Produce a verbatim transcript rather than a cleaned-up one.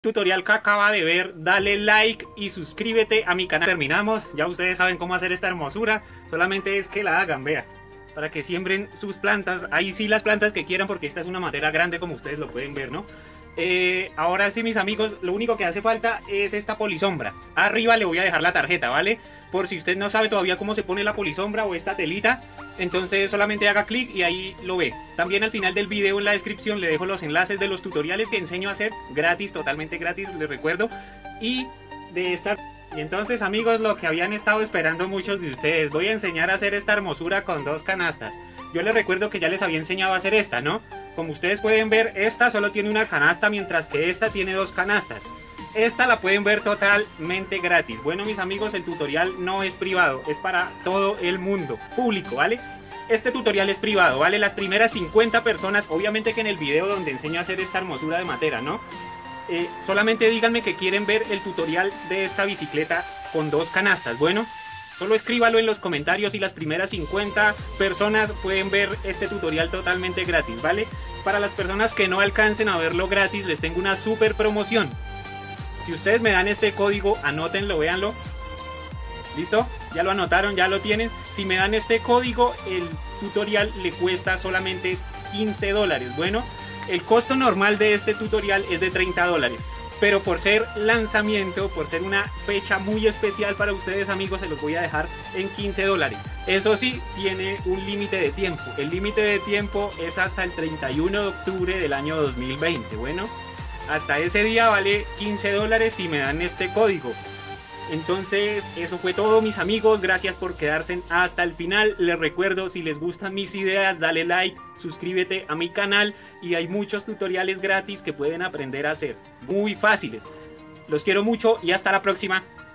Tutorial que acaba de ver, dale like y suscríbete a mi canal. Terminamos, ya ustedes saben cómo hacer esta hermosura, solamente es que la hagan, vea, para que siembren sus plantas, ahí sí las plantas que quieran, porque esta es una madera grande como ustedes lo pueden ver, ¿no? Eh, ahora sí, mis amigos, lo único que hace falta es esta polisombra. Arriba le voy a dejar la tarjeta, ¿vale? Por si usted no sabe todavía cómo se pone la polisombra o esta telita, entonces solamente haga clic y ahí lo ve. También al final del video en la descripción le dejo los enlaces de los tutoriales que enseño a hacer gratis, totalmente gratis, les recuerdo. Y de esta... Y entonces, amigos, lo que habían estado esperando muchos de ustedes, voy a enseñar a hacer esta hermosura con dos canastas. Yo les recuerdo que ya les había enseñado a hacer esta, ¿no? Como ustedes pueden ver, esta solo tiene una canasta, mientras que esta tiene dos canastas. Esta la pueden ver totalmente gratis. Bueno, mis amigos, el tutorial no es privado, es para todo el mundo, público, ¿vale? Este tutorial es privado, ¿vale? Las primeras cincuenta personas, obviamente que en el video donde enseño a hacer esta hermosura de madera, ¿no? Eh, solamente díganme que quieren ver el tutorial de esta bicicleta con dos canastas. Bueno, solo escríbalo en los comentarios y las primeras cincuenta personas pueden ver este tutorial totalmente gratis, ¿vale? Para las personas que no alcancen a verlo gratis, les tengo una super promoción. Si ustedes me dan este código, anótenlo, véanlo. ¿Listo? Ya lo anotaron, ya lo tienen. Si me dan este código, el tutorial le cuesta solamente quince dólares. Bueno, el costo normal de este tutorial es de treinta dólares, pero por ser lanzamiento, por ser una fecha muy especial para ustedes, amigos, se los voy a dejar en quince dólares. Eso sí, tiene un límite de tiempo. El límite de tiempo es hasta el treinta y uno de octubre del año dos mil veinte. Bueno, hasta ese día vale quince dólares si me dan este código. Entonces, eso fue todo, mis amigos. Gracias por quedarse hasta el final. Les recuerdo, si les gustan mis ideas, dale like, suscríbete a mi canal y hay muchos tutoriales gratis que pueden aprender a hacer. Muy fáciles. Los quiero mucho y hasta la próxima.